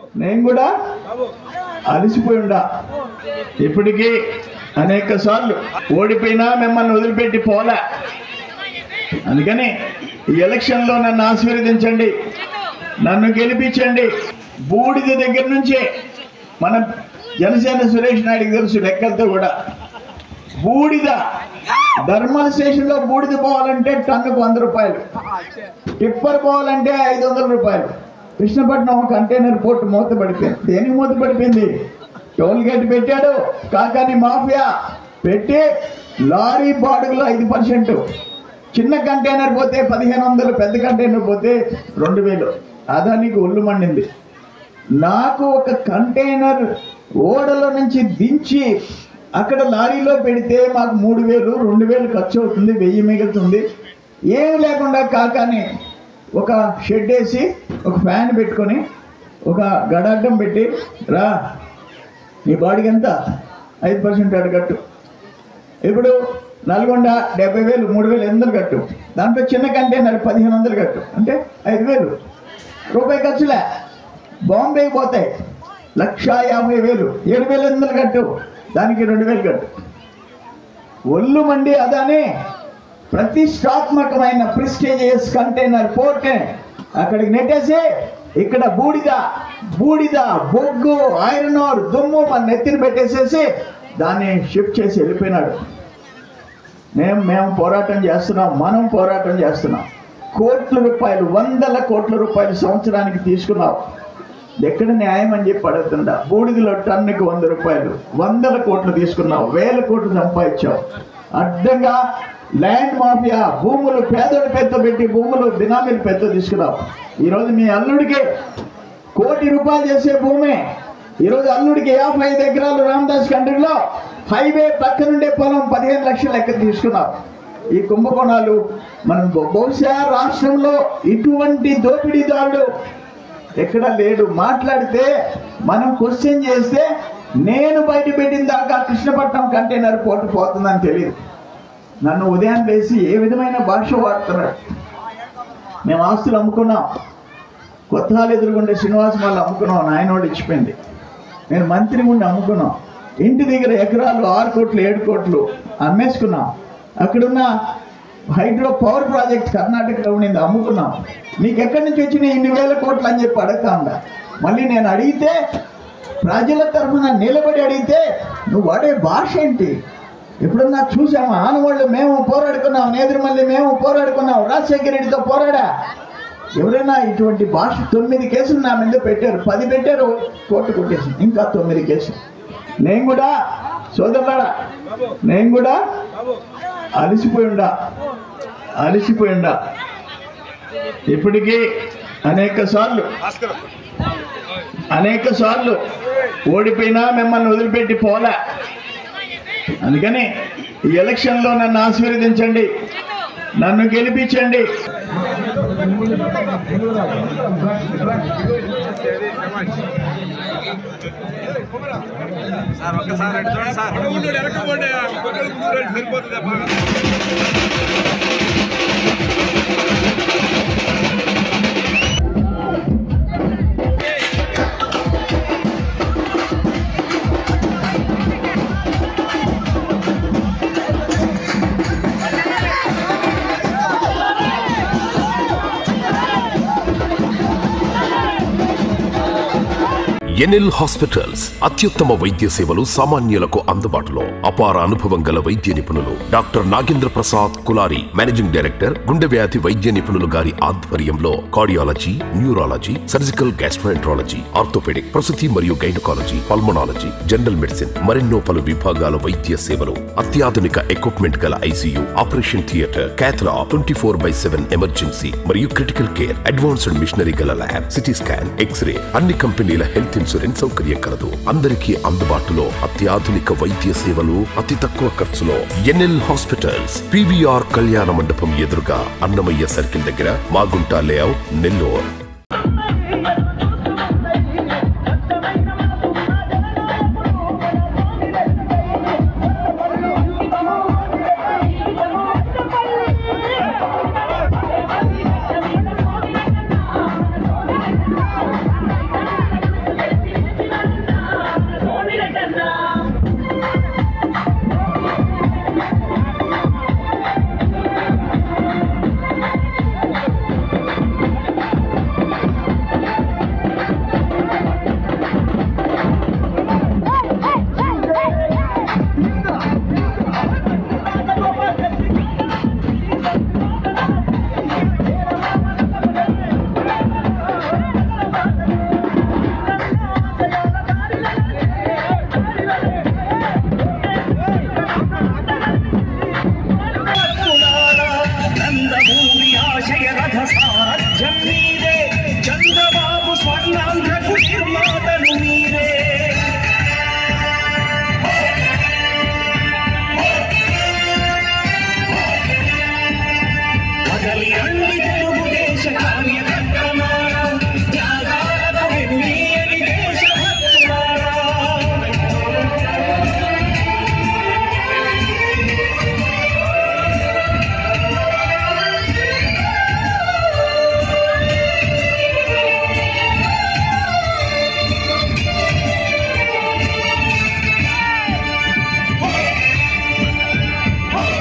నేను కూడా అలసిపోయి ఉండా. ఇప్పటికీ అనేక సార్లు ఓడిపోయినా మిమ్మల్ని వదిలిపెట్టి పోలే. అందుకని ఈ ఎలక్షన్లో నన్ను ఆశీర్వదించండి, నన్ను గెలిపించండి. బూడిద దగ్గర నుంచే మన జనసేన సురేష్ నాయుడికి తెలుసు లెక్కలతో కూడా. బూడిద ధర్మల్ స్టేషన్లో బూడిద పోవాలంటే టన్నుకు 100 రూపాయలు, టిప్పర్ పోవాలంటే 500 రూపాయలు. కృష్ణపట్నం కంటైనర్ పోర్టు మూత పడిపోయింది. దేనికి మూత పడిపోయింది? టోల్ గేట్ పెట్టాడు, కాకాని మాఫియా పెట్టి లారీ బాడుగులో 5%. చిన్న కంటైనర్ పోతే 1500, పెద్ద కంటైనర్ పోతే 2000. అదానికి ఒళ్ళు మండింది. నాకు ఒక కంటైనర్ ఓడలో నుంచి దించి అక్కడ లారీలో పెడితే మాకు 3000, 2000 ఖర్చు అవుతుంది, 1000 మిగులుతుంది. ఏం లేకుండా కాకాని ఒక షెడ్ వేసి ఒక ఫ్యాన్ పెట్టుకొని ఒక గడాడ్డం పెట్టి, రా నీ బాడీకి ఎంత 5% అడగట్టు. ఇప్పుడు నల్గొండ 70,000, 3,800 కట్టు. దాంట్లో చిన్న కంటైనర్ 1,500 కట్టు, అంటే 5,000 రూపాయి ఖర్చులే. బాంబే పోతాయి 1,50,000, 7,800 కట్టు, దానికి 2,000 కట్టు. ఒళ్ళు మండి అదాని ప్రతిష్టాత్మకమైన ప్రెస్టీజియస్ కంటైనర్ పోర్ట్ అక్కడికి నెట్టేసి ఇక్కడ బూడిద బొగ్గు ఐరన్ ఓర్ దుమ్ము మన నెత్తిని పెట్టేసేసి దాన్ని షిఫ్ట్ చేసి వెళ్ళిపోయినాడు. మేము పోరాటం చేస్తున్నాం, మనం పోరాటం చేస్తున్నాం. కోట్ల రూపాయలు, 100 కోట్ల రూపాయలు సంవత్సరానికి తీసుకున్నావు. ఎక్కడ న్యాయం అని చెప్పి అడుగుతుందా? బూడిదలో టన్నుకి 100 రూపాయలు, 100 కోట్లు తీసుకున్నావు, 1000 కోట్లు సంపాదించావు. అడ్డంగా ల్యాండ్ మాఫియా భూములు పేదోడు పెద్ద పెట్టి భూములు బినామీలు పెద్ద తీసుకున్నావు. ఈరోజు మీ అల్లుడికి 1 కోటి రూపాయలు చేసే భూమి ఈరోజు అల్లుడికి 55 ఎకరాలు రామదాస్ కంట్రీలో హైవే పక్క నుండే పొలం 15 లక్షల లెక్క తీసుకున్నావు. ఈ కుంభకోణాలు మనం బహుశా రాష్ట్రంలో ఇటువంటి దోపిడీదారుడు ఎక్కడ లేడు. మాట్లాడితే మనం క్వశ్చన్ చేస్తే నేను బయట పెట్టిన దాకా కృష్ణపట్నం కంటైనర్ పోర్టు పోతుందని తెలియదు. నన్ను ఉదయం వేసి ఏ విధమైన భాష వాడుతున్నాడు. మేము ఆస్తులు అమ్ముకున్నాం, కొత్త హాల్ ఎదురుగుండే శ్రీనివాస మాల్ అమ్ముకున్నాం, నాయనోడు ఇచ్చిపోయింది. నేను మంత్రి ఉండి అమ్ముకున్నాం. ఇంటి దగ్గర ఎకరాలు 6 కోట్లు 7 కోట్లు అమ్మేసుకున్నాం. అక్కడున్న హైడ్రో పవర్ ప్రాజెక్ట్ కర్ణాటకలో ఉండింది, అమ్ముకున్నాం. నీకు ఎక్కడి నుంచి వచ్చిన ఇన్ని 1000 కోట్లు అని చెప్పి అడుగుతా ఉందా. మళ్ళీ నేను అడిగితే ప్రజల తరఫున నిలబడి అడిగితే నువ్వు వాడే భాష ఏంటి? ఎప్పుడన్నా చూసామా? ఆనవాళ్ళు మేము పోరాడుకున్నాం, నేదురుమల్లి మేము పోరాడుకున్నాం, రాజశేఖర రెడ్డితో పోరాడా. ఎవరైనా ఇటువంటి భాష? 9 కేసులు నా మీద పెట్టారు, 10 పెట్టారు, కోర్టు కొట్టేసి ఇంకా 9 కేసులు. నేను కూడా సోదరులారా, నేను కూడా అలసిపోయి ఉండా. ఇప్పటికీ అనేక సార్లు ఓడిపోయినా మిమ్మల్ని వదిలిపెట్టి పోలే. అందుకని ఈ ఎలక్షన్లో నన్ను ఆశీర్వదించండి, నన్ను గెలిపించండి. ఎన్ఎల్ హాస్పిటల్స్ అత్యుత్తమ వైద్య సేవలు సామాన్యులకు అందుబాటులో. అపార అనుభవం గల వైద్య నిపుణులు doctor Nagendra Prasad Kulari, managing director, గుండె వ్యాధి వైద్య నిపుణులు గారి ఆధ్వర్యంలో cardiology, neurology, surgical gastroenterology, orthopaedic, ప్రసూతి మరియు గైనకాలజీ, పల్మనాలజీ, జనరల్ మెడిసిన్ మరెన్నో పలు విభాగాల వైద్య సేవలు. అత్యాధునిక ఎక్విప్మెంట్ గల ICU, operation theatre, cath lab, 24/7 emergency మరియు క్రిటికల్ కేర్, అడ్వాన్స్డ్ మిషనరీ గల ల్యాబ్, సిటీ స్కాన్, ఎక్స్రే, అన్ని కంపెనీల హెల్త్ ఇన్సూరెన్స్ సౌకర్యం కలదు. అందరికీ అందుబాటులో అత్యాధునిక వైద్య సేవలు అతి తక్కువ ఖర్చులో. ఎన్ఎల్ హాస్పిటల్స్, పివిఆర్ కళ్యాణ మండపం ఎదురుగా, అన్నమయ్య సర్కిల్ దగ్గర, మాగుంట లేఅవుట్, నెల్లూరు. ఆంధ్రకు నిర్మాతలు మీరే కదలి రండి తెలుగుదేశ కార్యకర్తలారా త్యాగాలకు వెనుదీయని దేశభక్తులారా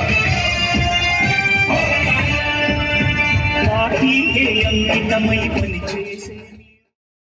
పార్టీకే అంకితమై